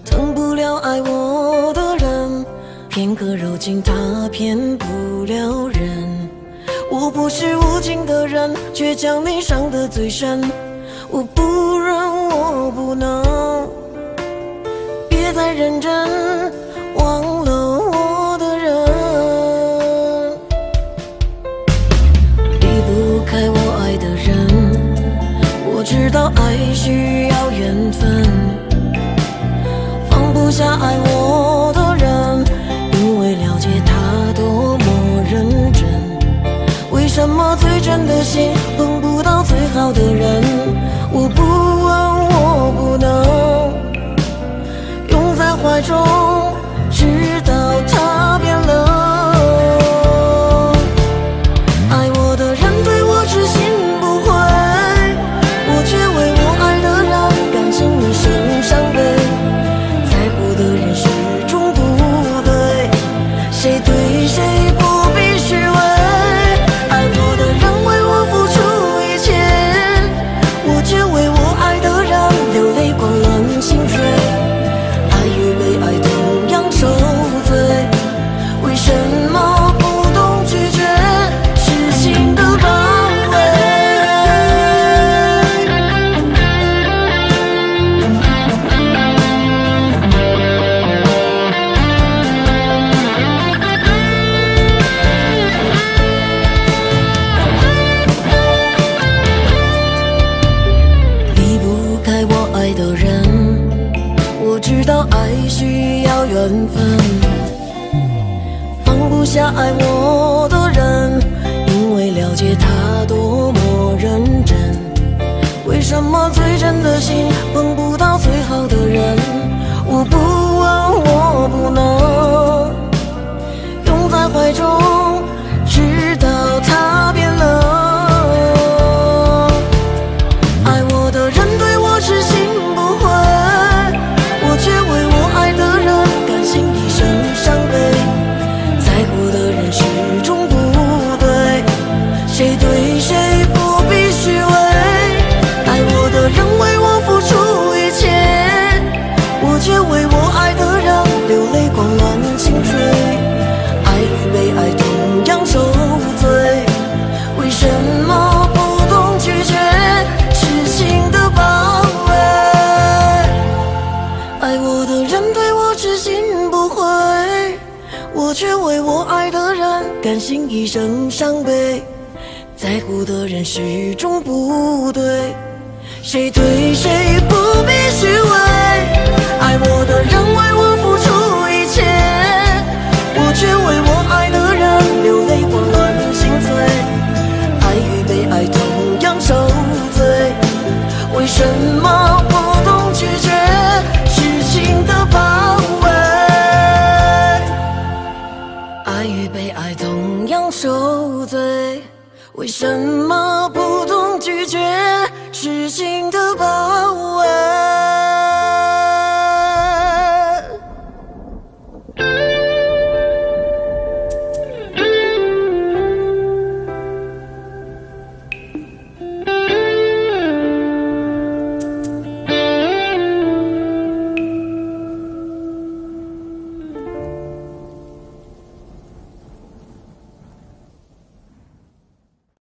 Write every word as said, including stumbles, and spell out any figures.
疼不了爱我的人，片刻柔情他骗不了人。我不是无情的人，却将你伤得最深。我不忍，我不能，别再认真忘了我的人。离不开我爱的人，我知道爱需要缘分。放不下爱我的人，因为了解他多么认真。为什么最真的心碰不到最好的人？我不问，我不能拥在怀中，直到他变冷。爱我的人对我痴心不悔，我却为我爱的人甘心一生伤悲。在乎的人始终不对，谁对谁不必虚伪。爱我的人为我付出一切，我却为我爱的人流泪光乱心碎。爱与被爱同样受罪，为什么不懂拒绝痴心的包围？离不开我爱的人，我知道爱需要缘分。放不下爱我的人，因为了解他多么认真。为什么最真的心碰不到最好的人？我不问，我不能拥在怀中，直到他变冷。爱我的人对我痴心不悔，我却为我爱的人甘心一生伤悲。在乎的人始终不对，谁对谁不必虚伪。爱我的人为我付出一切，我却为我爱的人流泪光乱心碎。爱与被爱同样受罪，为什么不懂拒绝痴心的包围？爱我的人对我痴心不悔，我却为我爱的人甘心一生伤悲。在乎的人始终不对，谁对谁不必